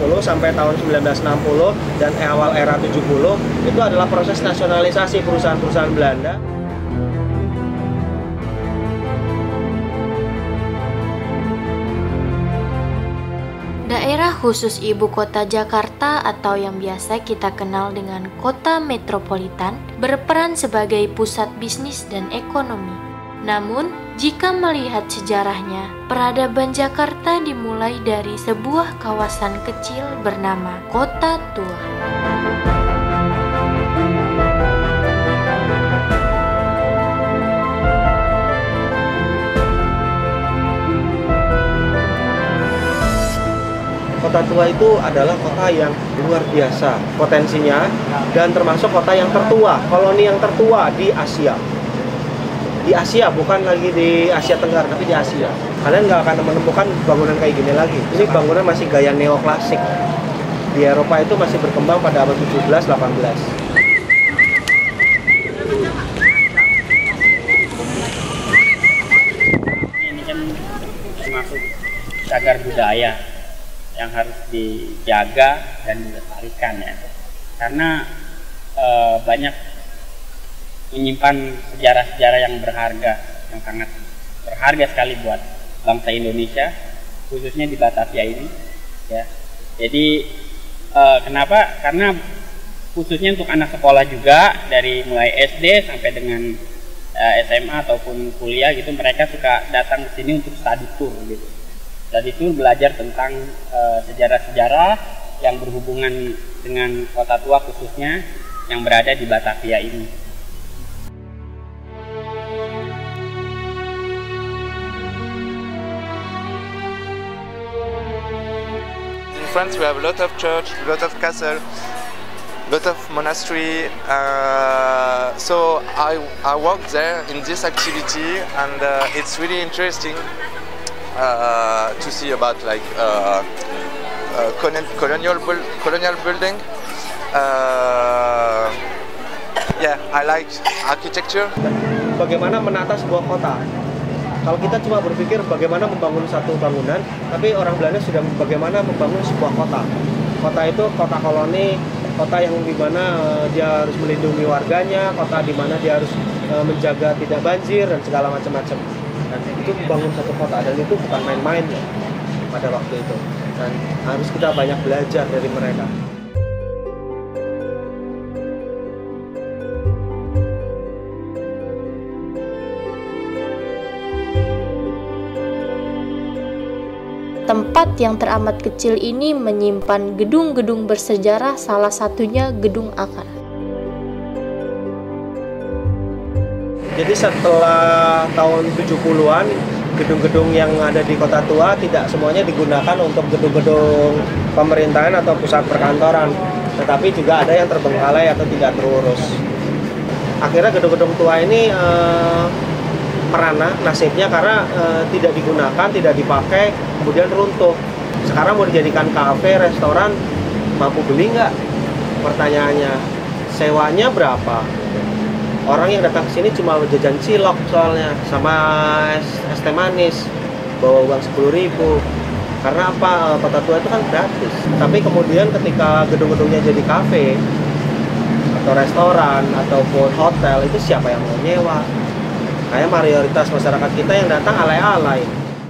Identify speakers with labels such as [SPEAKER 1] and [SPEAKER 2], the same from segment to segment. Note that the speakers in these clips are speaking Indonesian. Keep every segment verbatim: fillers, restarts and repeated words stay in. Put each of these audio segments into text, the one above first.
[SPEAKER 1] puluh sampai tahun seribu sembilan ratus enam puluh dan awal era tujuh puluh itu adalah proses nasionalisasi perusahaan-perusahaan Belanda.
[SPEAKER 2] Daerah khusus ibu kota Jakarta atau yang biasa kita kenal dengan kota metropolitan berperan sebagai pusat bisnis dan ekonomi. Namun, jika melihat sejarahnya, peradaban Jakarta dimulai dari sebuah kawasan kecil bernama Kota Tua.
[SPEAKER 1] Kota Tua itu adalah kota yang luar biasa potensinya dan termasuk kota yang tertua, koloni yang tertua di Asia. Di Asia, bukan lagi di Asia Tenggara, tapi di Asia. Kalian nggak akan menemukan bangunan kayak gini lagi. Ini bangunan masih gaya neoklasik. Di Eropa itu masih berkembang pada abad tujuh belas delapan belas.
[SPEAKER 3] Ini kan termasuk cagar budaya yang harus dijaga dan dilestarikan ya, karena e, banyak menyimpan sejarah-sejarah yang berharga, yang sangat berharga sekali buat bangsa Indonesia, khususnya di Batavia ini ya. Jadi e, kenapa? Karena khususnya untuk anak sekolah juga, dari mulai S D sampai dengan e, S M A ataupun kuliah gitu, mereka suka datang ke sini untuk study tour gitu. Dan itu belajar tentang sejarah-sejarah uh, yang berhubungan dengan Kota Tua khususnya yang berada di Batavia ini.
[SPEAKER 4] In France we have a lot of church, a lot of castle, a lot of monastery. Uh, so I, I work there in this activity and uh, it's really interesting. Uh, to see about like uh, uh, colonial colonial building. Uh, yeah, I like architecture.
[SPEAKER 1] Bagaimana menata sebuah kota? Kalau kita cuma berpikir bagaimana membangun satu bangunan, tapi orang Belanda sudah bagaimana membangun sebuah kota. Kota itu kota koloni, kota yang dimana dia harus melindungi warganya, kota di mana dia harus uh, menjaga tidak banjir dan segala macam-macam. Dan itu membangun satu kota, dan itu bukan main-main ya, pada waktu itu. Dan harus kita banyak belajar dari mereka.
[SPEAKER 2] Tempat yang teramat kecil ini menyimpan gedung-gedung bersejarah, salah satunya Gedung Akar.
[SPEAKER 1] Jadi setelah tahun tujuh puluhan, gedung-gedung yang ada di Kota Tua tidak semuanya digunakan untuk gedung-gedung pemerintahan atau pusat perkantoran, tetapi juga ada yang terbengkalai atau tidak terurus. Akhirnya gedung-gedung tua ini eh, merana nasibnya karena eh, tidak digunakan, tidak dipakai, kemudian runtuh. Sekarang mau dijadikan kafe, restoran, mampu beli nggak? Pertanyaannya, sewanya berapa? Orang yang datang ke sini cuma jajan cilok soalnya, sama es, es teh manis, bawa uang sepuluh ribu. Karena apa? Kota Tua itu kan gratis. Tapi kemudian ketika gedung-gedungnya jadi kafe, atau restoran, ataupun hotel, itu siapa yang mau nyewa? Kayak mayoritas masyarakat kita yang datang alay-alay.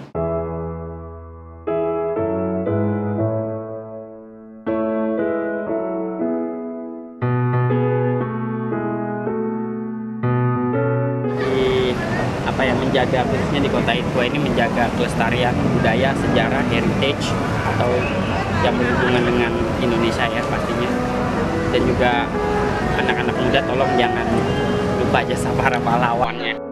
[SPEAKER 3] Apa yang menjaga, khususnya di Kota Tua ini, menjaga kelestarian budaya, sejarah, heritage atau yang berhubungan dengan Indonesia ya pastinya. Dan juga anak-anak muda tolong jangan lupa jasa para pahlawannya.